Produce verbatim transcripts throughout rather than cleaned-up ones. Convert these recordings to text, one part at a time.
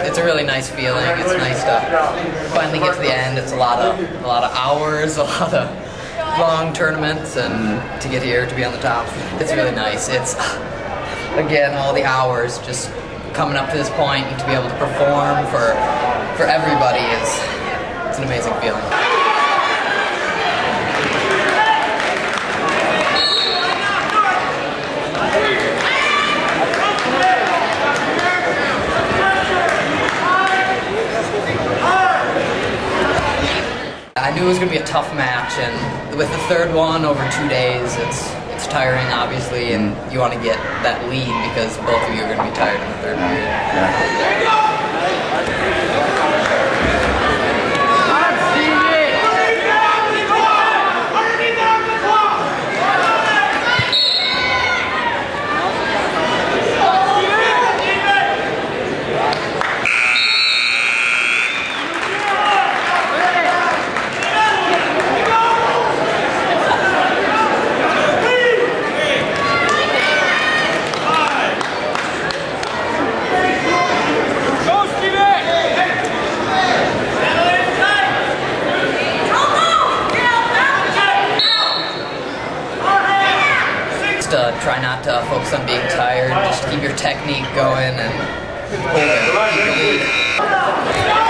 it's a really nice feeling. It's nice to finally get to the end. It's a lot of a lot of hours, a lot of long tournaments, and to get here to be on the top, it's really nice. It's again all the hours just coming up to this point and to be able to perform for for everybody is it's an amazing feeling. I knew it was going to be a tough match, and with the third one over two days, it's it's tiring, obviously, and you want to get that lead because both of you are going to be tired in the third period. Yeah. Uh, try not to focus on being tired, just keep your technique going and hold it, keep your lead.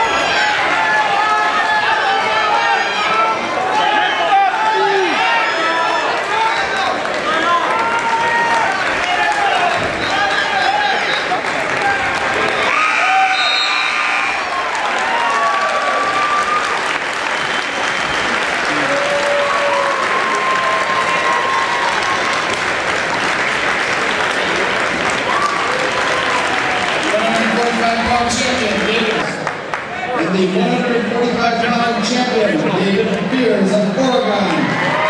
And the one forty-five pound champion, David Beers of Oregon.